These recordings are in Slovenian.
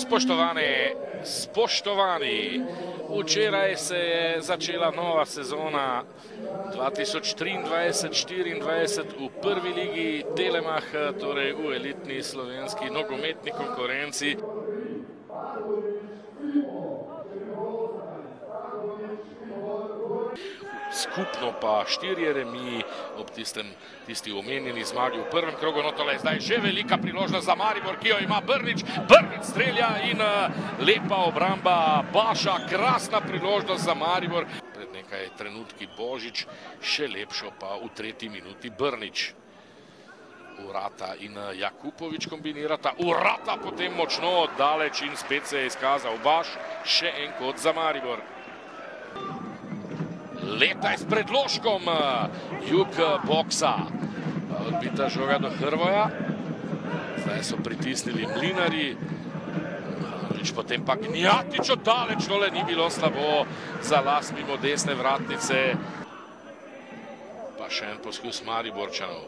Spoštovani, včeraj se je začela nova sezona 2023-2024 v prvi ligi Telemach, torej v elitni slovenski nogometni konkurenci. Skupno pa 4 remiji ob tisti omenjeni zmagi v prvem krogu. No, tole je zdaj že velika priložnost za Maribor, ki jo ima Brnič. Brnič strelja in lepa obramba Baša. Krasna priložnost za Maribor. Pred nekaj trenutki Božič, še lepšo pa v 3. minuti Brnič. Urata in Jakupovič kombinirata. Urata potem močno daleč in spet se je izkazal Baš. Še en kot za Maribor. Letaj s predložkom jug boksa. Odbita žoga do Hrvoja. Zdaj so pritisnili Mlinari. Potem pa Gnjatič oddaleč. Tole ni bilo slabo za las mimo desne vratnice. Pa še en poskus Mariborčanov.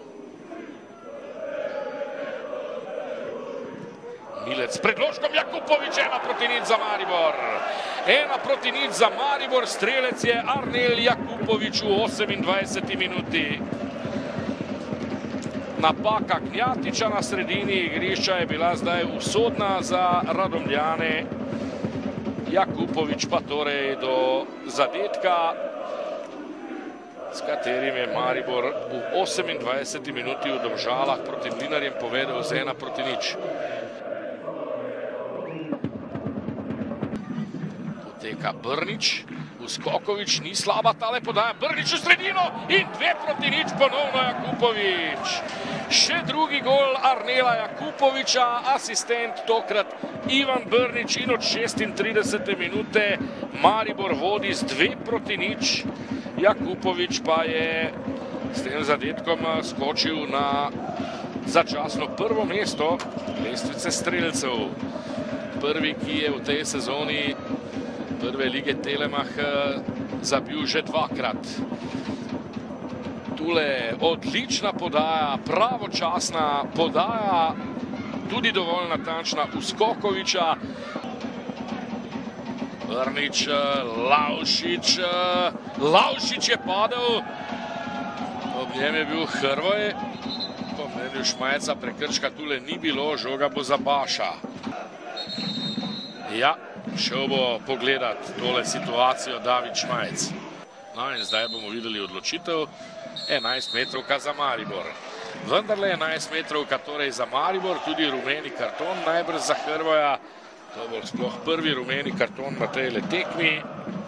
Milec s predložkom, Jakupovič, 1-0 za Maribor. 1-0 za Maribor, strelec je Arnel Jakupovič v 28. minuti. Napaka Gnjatiča na sredini igrišča je bila zdaj usodna za Radomljane. Jakupovič pa torej do zadetka, s katerim je Maribor v 28. minuti v Domžalah proti Mlinarjem povedel z 1-0. Poteka Brnič, Uskokovič, ni slaba tale podaja, Brnič v sredino in 2-0 ponovno Jakupovič. Še drugi gol Arnela Jakupoviča, asistent tokrat Ivan Brnič in od 36. minute Maribor vodi z 2-0. Jakupovič pa je s tem zadetkom skočil na začasno prvo mesto lestvice strelcev. Prvi, ki je v tej sezoni prve lige Telemach zabil že dvakrat. Tule odlična podaja, pravočasna podaja, tudi dovolj natančna Uskokoviča. Brnič, Lavšič. Lavšič je padel. Ob njem je bil Hrvoj. Po mnenju Šmajca prekrška tule ni bilo, žoga bo za Baša. Ja, šel bo pogledat tole situacijo David Šmajc. No in zdaj bomo videli odločitev. 11 metrovka za Maribor. Vendarle 11 metrovka torej za Maribor, tudi rumeni karton najbrž za Hrvoja. To bo sploh prvi rumeni karton na tejle tekmi.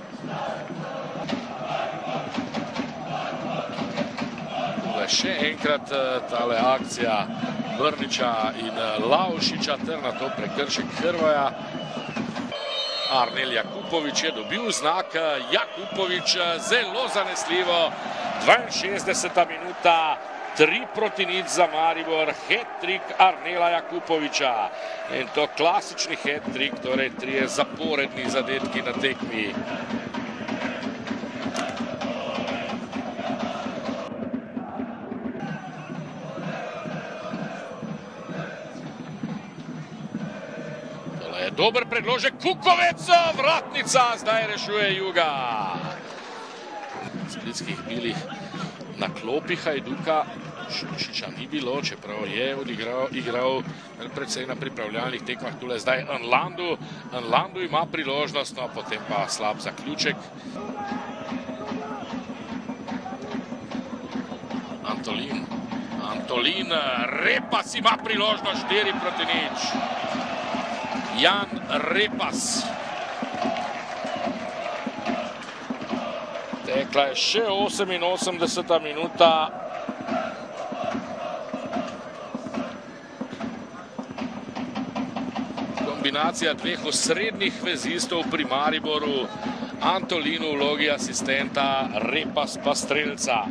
Tole še enkrat tale akcija Brniča in Lavšiča ter na to prekršek Hrvoja. Arnel Jakupovič je dobil znak. Jakupovič zelo zanesljivo. 62. minuta, 3-0 za Maribor. Hat-trik Arnela Jakupoviča. In to klasični hat-trik, torej 3 zaporedni zadetki na tekmi. Dober predložek, Kukovec, vratnica, zdaj rešuje Juga. Splitskih bilih na klopi Hajduka Šušiča ni bilo, čeprav je igral predvsej na pripravljalnih tekmah. Tule zdaj Nlandu. Nlandu ima priložnost, no potem pa slab zaključek. Antolin, Repas ima priložnost, 4-0. Jan Repas. Tekla je še 88. minuta. Kombinacija dveh osrednjih vezistov pri Mariboru. Antolin v vlogi asistenta, Repas pa strelca.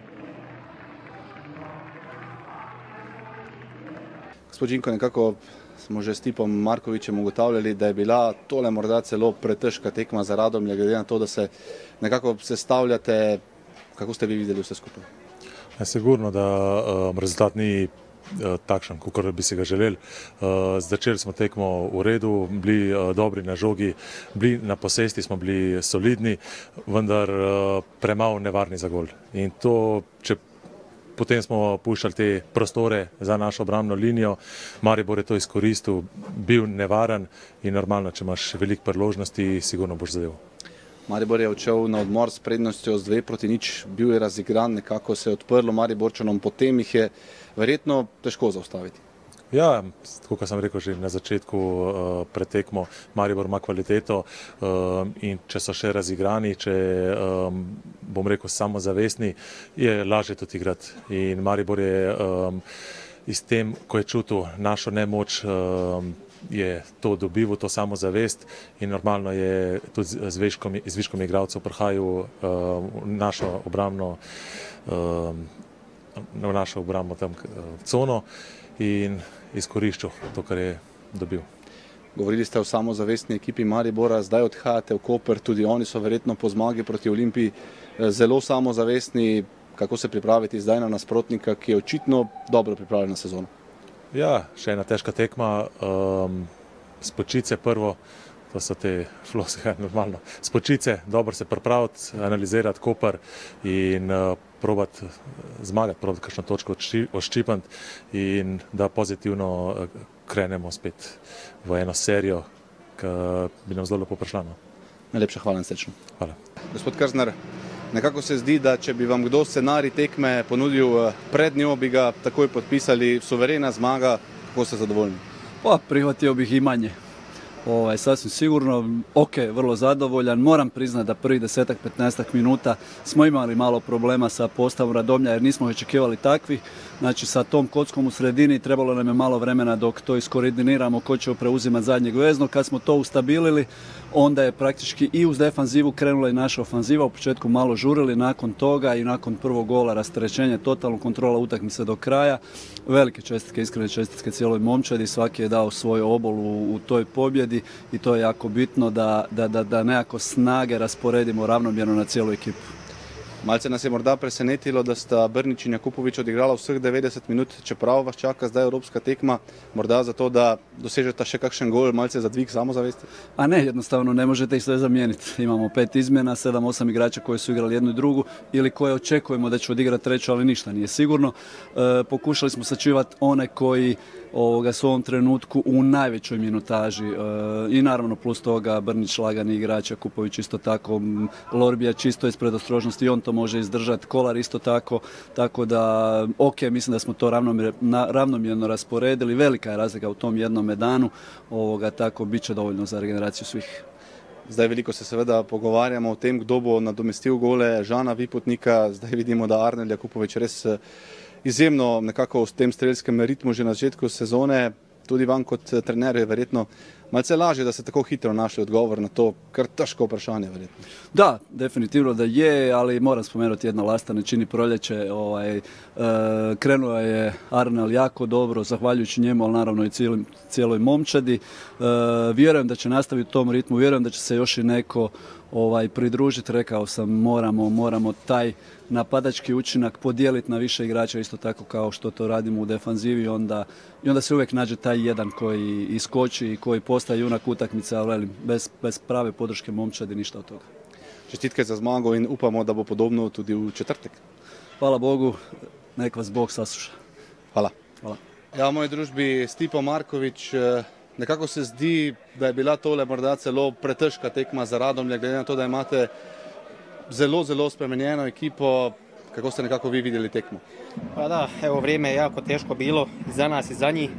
Gospod Žinko, nekako smo že s Stipom Markovičem ugotavljali, da je bila tole morda celo pretežka tekma za Radomlje, glede na to, da se nekako sestavljate. Kako ste vi videli vse skupaj? Sigurno, da rezultat ni takšen, kot bi si ga želeli. Začeli smo tekmo v redu, bili dobri na žogi, bili na posesti, smo bili solidni, vendar premalo nevarni za gol. In to, potem smo puščali te prostore za našo obrambno linijo, Maribor je to izkoristil, bil nevaren in normalno, če imaš veliko priložnosti, sigurno boš zadeval. Maribor je odšel na odmor s prednostjo z 2-0, bil je razigran, nekako se je odprlo Mariborčanom, potem jih je verjetno težko zaustaviti. Ja, kot sem rekel že na začetku pretekmo, Maribor ima kvaliteto in če so še razigrani, če bom rekel samozavestni, je lažje tudi igrati. In Maribor je s tem, ko je čutil našo nemoč, je to dobival, to samozavest in normalno je tudi z viškom igralcev prihajal v našo obrambno tam cono in izkoriščal to, kar je dobil. Govorili ste o samozavestni ekipi Maribora, zdaj odhajate v Koper, tudi oni so verjetno po zmagi proti Olimpiji zelo samozavestni. Kako se pripraviti zdaj na nasprotnika, ki je očitno dobro pripravljen na sezono? Ja, še ena težka tekma, spočice prvo, to so te floske, normalno. Spočice, dobro se pripraviti, analizirati Koper in probati zmagati, probati kakšno točko odščipati in da pozitivno krenemo spet v eno serijo, ki bi nam zelo lepo prišla. Najlepša hvala in srečno. Hvala. Gospod Krznar, nekako se zdi, da če bi vam kdo scenarij tekme ponudil pred njo, bi ga takoj podpisali, suverena zmaga, kako ste zadovoljni? Pa, prihvatio bih i manje. Sasvim sigurno, vrlo zadovoljan. Moram priznati da prvih 10-15 minuta smo imali malo problema sa postavom Radomlja jer nismo očekivali takvih. Znači sa tom kockom u sredini trebalo nam je malo vremena dok to iskoordiniramo ko će preuzimati zadnjeg vezno. Kad smo to ustabilili, onda je praktički i uz defanzivu krenula i naša ofanziva. U početku malo žurili, nakon toga i nakon prvog gola rasterećenje, totalno kontrola utakmice do kraja. Velike čestitke, iskrene čestitke cijeloj momčadi, svaki je dao svoj obol u toj pobjedi i to je jako bitno da nekako snage rasporedimo ravnomjerno na cijelu ekipu. Malce nas je morda presenetilo, da sta Brnić in Jakupović odigrala vseh 90 minut, čeprav vas čaka zdaj evropska tekma, morda zato, da dosežete še kakšen gol, malce za dvig samozavesti? A ne, jednostavno ne možete ih sve zamijeniti. Imamo 5 izmjena, 7-8 igrača koji su igrali jednu i drugu ili koje očekujemo da će odigrati treću, ali ništa nije sigurno. Pokušali smo sačuvati one koji su u ovom trenutku u najvećoj minutaži i naravno plus toga Brnić lagani igrač, Jakupović isto tako, Lorbija čisto iz predostrožnosti i on to može izdržati, Kolar isto tako da mislim da smo to ravnomjerno rasporedili, velika je razlika u tom jednom danu, tako bit će dovoljno za regeneraciju svih. Zdaj veliko se seveda pogovarjamo o tem, kdo bo nadomestil gole Žana Vipotnika, zdaj vidimo, da Arnel Jakupović res izjemno nekako v tem strelskem ritmu že na začetku sezone, tudi vam kot trener je verjetno malce lažje, da ste tako hitro našli odgovor na to kar težko vprašanje verjetno. Da, definitivno da je, ali moram spomenuti jedno lasta, ne čini proljeće, krenuo je Arnel jako dobro, zahvaljujući njemu, ali naravno i cijeloj momčadi. Vjerujem da će nastaviti u tom ritmu, vjerujem da će se još i neko pridružiti, rekao sam, moramo taj napadački učinak podijeliti na više igrača, isto tako kao što to radimo u defanzivi, i onda se uvijek nađe taj jedan koji iskoči i koji postaje junak utakmice, ali bez prave podrške momčadi ništa od toga. Čestitke za zmago in upamo, da bo podobno tudi v četrtek. Hvala Bogu, nek vas Bog sasluša. Hvala. Ja, v moji družbi Stipo Markovič, nekako se zdi, da je bila tole morda celo pretežka tekma za Radomlje, glede na to, da imate zelo spremenjeno ekipo. Kako ste nekako vi vidjeli tekmu? Pa da, evo, vrijeme je jako teško bilo i za nas i za njih.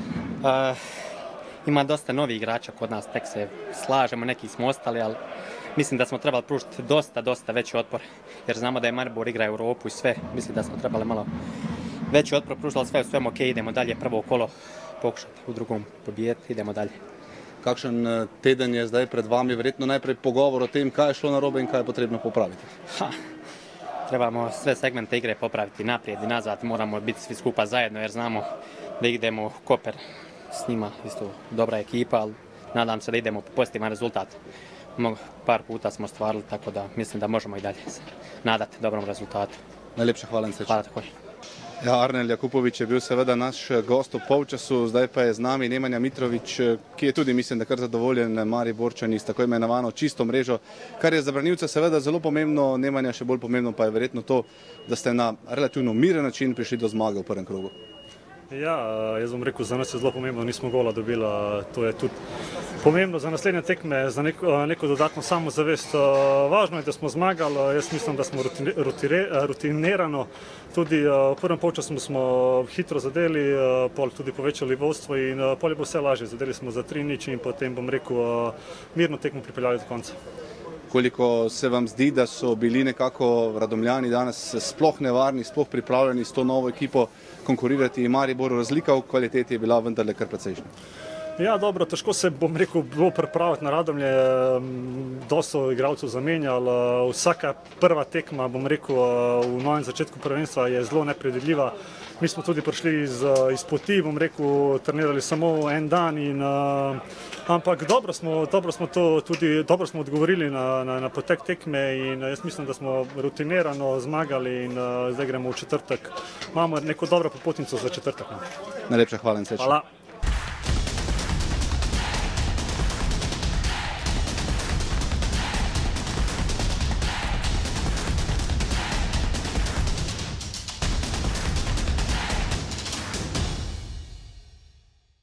Ima dosta novih igrača kod nas, tek se slažemo, neki smo ostali, ali mislim da smo trebali pružiti dosta veći otpor, jer znamo da je Maribor igra Europu i sve. Mislim da smo trebali malo veći otpor pružiti, ali sve u svemu idemo dalje, prvo kolo pokušati, u drugom pobijeti, idemo dalje. Kakšen teden je zdaj pred vami? Verjetno najprej pogovor o tem, kaj je šlo narobe in kaj je potrebno popraviti. Trebamo sve segmente igre popraviti naprijed i nazad, moramo biti svi skupa zajedno jer znamo da idemo u Koper s njima, isto dobra ekipa, ali nadam se da idemo po pozitivan rezultat. Par puta smo ostvarili, tako da mislim da možemo i dalje nadati dobrom rezultatu. Najlepša hvala in srečno. Hvala takoj. Ja, Arnel Jakupović je bil seveda naš gost v polčasu, zdaj pa je z nami Nemanja Mitrović, ki je tudi, mislim, da kar zadovoljen Mariborčani s tako imenovano čisto mrežo, kar je za branilca seveda zelo pomembno, Nemanja še bolj pomembno pa je verjetno to, da ste na relativno miren način prišli do zmage v prvem krogu. Ja, jaz bom rekel, za nas je zelo pomembno, nismo gola dobila, to je tudi pomembno za naslednje tekme, za neko dodatno samozavest. Važno je, da smo zmagali, jaz mislim, da smo rutinirano, tudi v prvem polčasu smo hitro zadeli, pol tudi povečali vodstvo in pol je bilo vse lažje, zadeli smo za 3-0 in potem bom rekel, mirno tekmo pripeljali do konca. Koliko se vam zdi, da so bili nekako Radomljani danes sploh nevarni, sploh pripravljeni s to novo ekipo konkurirati Mariboru, razlika v kvaliteti je bila vendarle kar precejšnja? Ja, dobro, težko se, bom rekel, bilo pripraviti na Radomlje, dosto igralcev zamenjali, vsaka prva tekma, bom rekel, v novem začetku prvenstva je zelo nepredvidljiva. Mi smo tudi prišli iz poti, bom rekel, trenirali samo en dan, ampak dobro smo odgovorili na potek tekme in jaz mislim, da smo rutinirano zmagali in zdaj gremo v četrtek. Imamo neko dobro popotnico za četrtek. Najlepša hvala in srečno. Hvala.